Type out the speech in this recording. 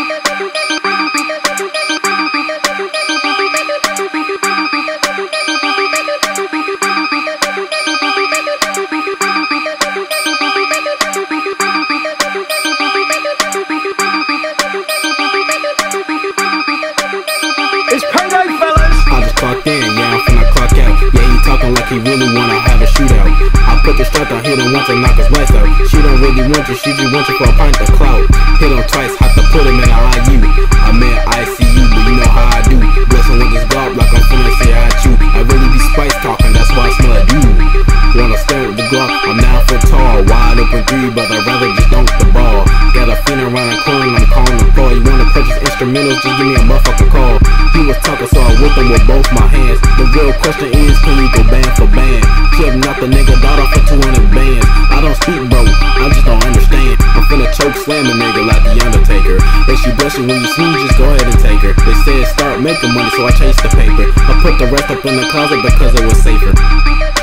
It's payday, fellas! I just clocked in, yeah, I'm finna clock out. Yeah, he talking like he really wanna have a shootout. I put the strap on, hit him once and knock his lights out. She don't really want you, she just wants you for a pint of clout. Hit him twice, have to put him in an IU. I'm in ICU, but you know how I do. Blessing with this glob like I'm finna say I chew. I really be spice talking, that's why I smell a dude. Wanna stand with the glob, I'm 9 foot tall. Wide open three, but I'd rather just dunk the ball. Got a feeling around the corner, I'm calling the call. You wanna purchase instrumentals, just give me a motherfucking call. He was talking, so I whipped him with both my hands. The real question is, can we go band for band? Killed not the nigga, daughter for 200 bands. I don't speak, bro, I just don't understand. I'm finna choke slam a nigga like the Undertaker. If she bless you when you sneeze, just go ahead and take her. They said start making money, so I chased the paper. I put the rest up in the closet because it was safer.